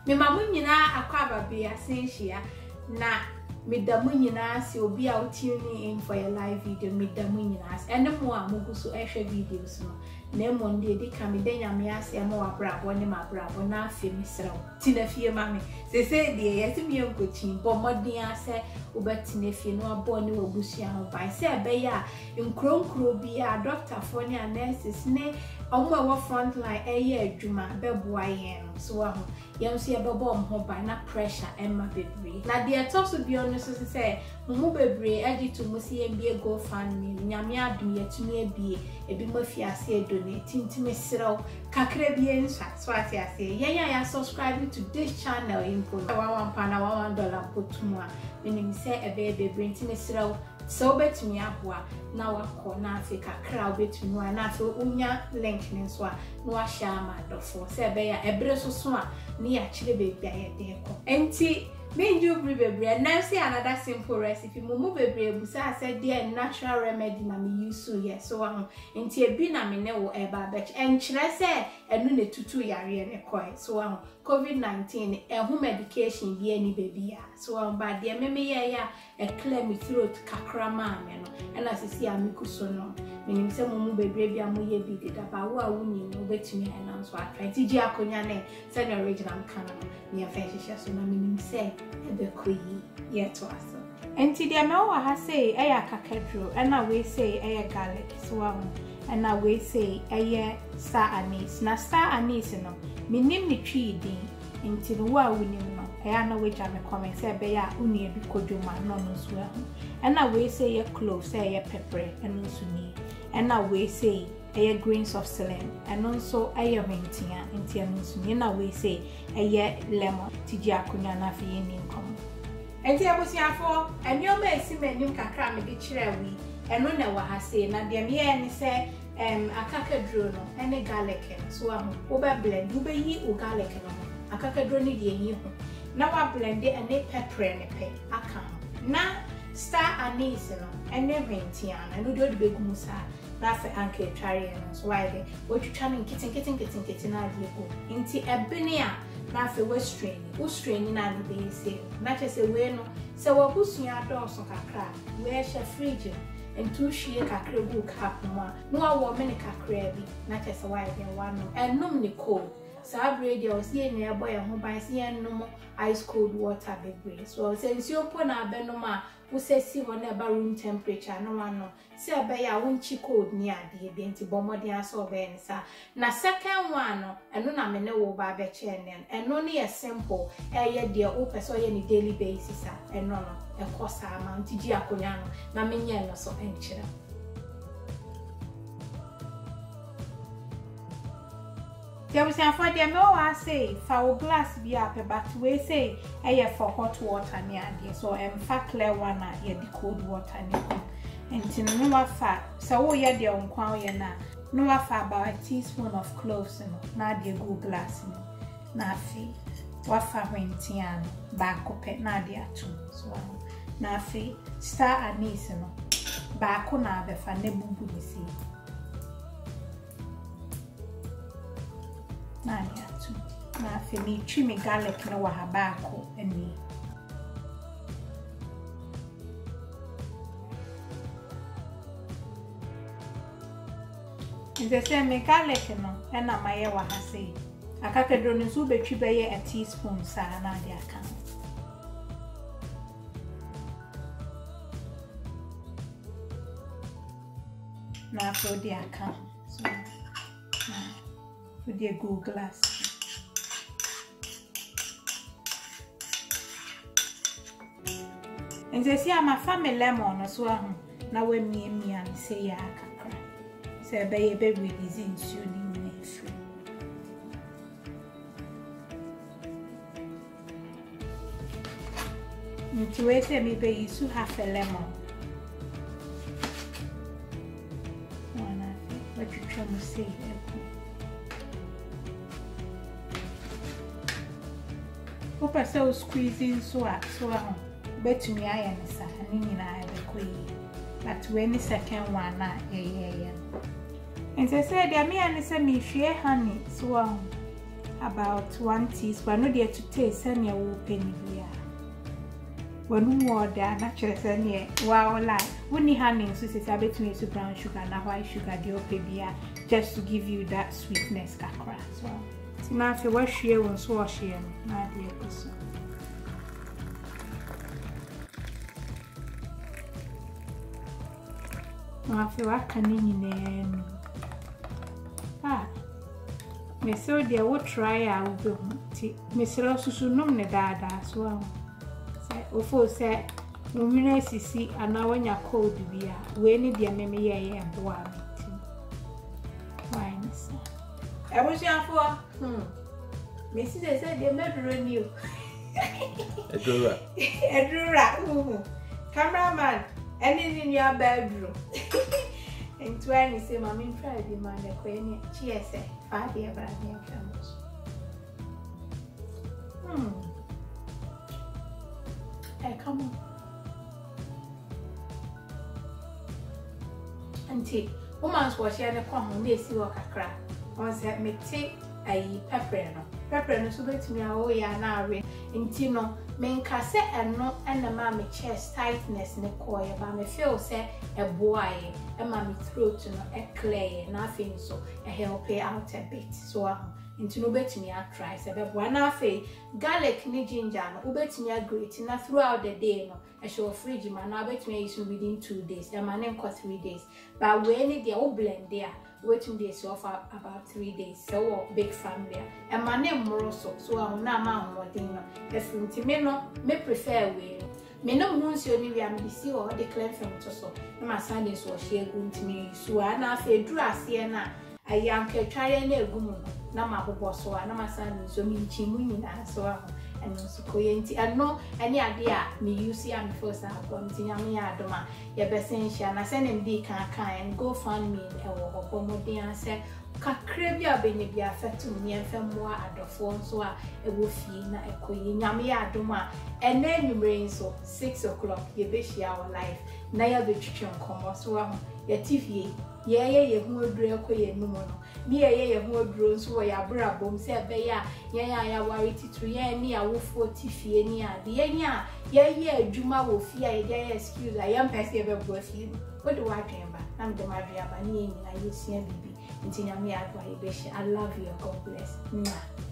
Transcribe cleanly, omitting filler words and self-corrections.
me mamu nyina akwaba be asenhia na me damu nyina se obi a tune in for your live video me damu nyina ene mo a mugu so ehwe videos no na mo ndi edi ka me denya me ase ma wa brabo ne ma brabo na afi me sraw ti na fie ma me se de yesi me enkochi bo modin ase obati na fie no abo ne obusua ho bai se be ya nkronkro bi a doctor for ne nurses ne omo wa front line eye adwuma beboa yen so wa ho yem so ye bebo ho bai na pressure emma bebre na de top so bi ono so se mo bebre edi to mo se mbie go fan me nyame adum yetumi abie ebi mo fi ase donate intime sraw kakra bi ensa so ase ase ya subscribe to this channel info $1 potumwa menim se ebe bebre intime sraw so betumi aboa na wakọ na Africa crowd betumi na afi unya link ne so a no ahia ma dofo se ebe ya ebre so a ne ya kire bebi ayede ko enti Menju bebre na say another simple recipe mumu bebre busa said dear natural remedy na me use yes so enti ebi na me ne wo eba bech enkyere say enu ne tutu yare ne koi so COVID-19 ehu medication bi ani baby ya so ba de me ya clear me throat kakra ma me no ena sisi amikuso no menim se mumu bebre bi amoye bi de da ba wo a woni no betumi na so atrai ti ji akonya ne se the original kana no me afehye so na menim se ebe koyi yeto aso enti dia me wa ha say eya kakadro na we say eya garlic so na we say eya star anise na star anise no minim ni twi din enti no wa wonim no eya na we jam comment say be ya uni ebi kodwoma no no so na we say eya clove say eya pepper eno so ni na we say eya grains of celery eno so eya mentia enti eno so ni na we say eya lemon tiji akunya na fe yin nkom enti abusiafo enioma esimenim kakra me de kirewi eno na wa ha say na de me ni say akakadro no ene garlic so ahu wo be blend wo be yi o garlic no akakadro ni de yi ho na wa blend ene pepper ne pe aka na star anise no ene mentia na no do be gumu sa na fe anke tware no so why de wo twitwa ne kitten na de go nti ebene a na fe we strain na de be say na chese we no se wo busua do so kakra we she fridge entu hwie kakra gu cup no awo me ne kakra bi na chese why de wano enum ne cold sabre de o sie ne ebo ye ho ban sie enum ice cold water bebre so sense opo na abenum a wo sesi ho na ba room temperature no wano se ebe ya wonchi cold ni ade bi enti bomodi aso be ni sa na second one no eno na me ne wo ba be che ne eno ne ye simple ye de o pese ye ni daily basis a eno no e kosa ma nti ji akonya no na me nye no so enchira Jabusian for the no say for glass be up but we say for hot water near there so clear one ye the cold water near and no wafa so wo ye de on kwa ye no wafa about a teaspoon of cloves no na de go glass no na fi wafa hwentian ba kope na de atum so na fi star anise no ba ko na be fa na bubu ni si na de atum na fi ni twi garlic no wa ba ko ani Nze se me garlic no na maye wa ha sei akakadro no so betwi beye a teaspoon sa na de aka na for de aka so na for de go glass nze se ama family lemon no so ahu na we mia ni se ya aka se be release insulin ne free nti we se me be use half a lemon wana what you trying to say opa so squeezing so betumi aye ne sa ani nyina be koyi but when the second one na and I said, I mean, I said, me share honey, so about 1 teaspoon. No, dear to taste any open here. When more than natural any wow, like when you handing so it's a bit to brown sugar and white sugar, the opebia, just to give you that sweetness. Kakra as well. So now, if you wash here, once wash here, my dear person. Now, if you are canning, Miss Odia will try out Miss Rosu nom ne dada as well. Say, Ofo said, Women see, and now when you're cold, we are, we need your memory and boy meeting. Why, Miss? I was young for Mrs. said, they murder you. Edura, cameraman, anything in your bedroom. And 20 say, Mammy, Friday, man, the queen, cheers, 5 years, but I near camels. Hey, come on. Auntie, woman's wash and a common, they see what a crack. Once let me take a pepper, no, so bet me, oh, yeah, now, in Tino, main cassette and no, and the mammy chest tightness in the coil, but me feel say a boy, and mammy throat to no a clay, nothing so a help out a bit. So, into no bet me, I try, say, but one affair, garlic, ni ginger, no, bet me a great, and throughout the day, no, a show fridge, man, I bet me within 2 days, and my name cost 3 days, but when it, they all blend there. Waiting days so for about 3 days. So big family. And my name Moroso, so I'm not more dinner. If me prefer way. Me no moons you only am busy or declare from to so. My son is what she going to me. So I now feel dress siena. A young try any woman. Na my boss so and my son is so mean chimney so. And also coyenti and no any idea me use am first album tinyame adoma ye besensha na send him di kan and go find me e wo hobomodi an say kakra bi abeni bi afetu me enfemwa adofo so a e wo fie na ekoyi nyame adoma and then you so 6 o'clock ye be share our life na ya be twitwe nkomo so a ye tifie ye hu odure ekoye numo no me ye hu oduro so ya bra bom se be ya wari titru ye ni awofo tifie ni ade ye adwuma wo fie ye dey excuse I am person be go fie what do I dream ba na me dem adria ba ni na ye sia bibi ntinya me adwa ye be I love you, God bless.